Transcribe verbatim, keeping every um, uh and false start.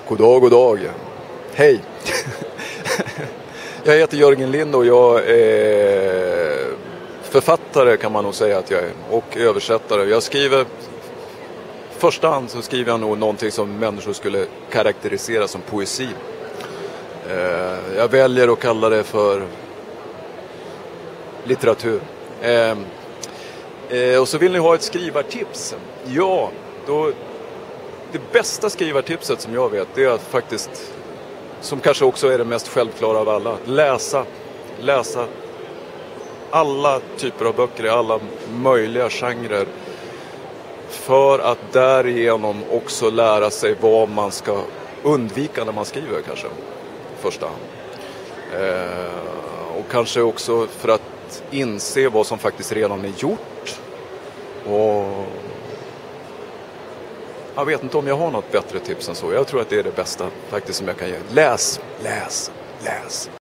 God dag, god dag. Hej. Jag heter Jörgen Lind och jag är författare kan man nog säga att jag är. Och översättare. Jag skriver, första hand så skriver jag nog någonting som människor skulle karaktärisera som poesi. Jag väljer att kalla det för litteratur. Och så vill ni ha ett skrivartips. Ja, då... Det bästa skrivartipset som jag vet, det är att faktiskt, som kanske också är det mest självklara av alla, läsa, läsa alla typer av böcker i alla möjliga genrer för att därigenom också lära sig vad man ska undvika när man skriver kanske, i första hand. Eh, och kanske också för att inse vad som faktiskt redan är gjort och jag vet inte om jag har något bättre tips än så. Jag tror att det är det bästa faktiskt som jag kan ge. Läs, läs, läs.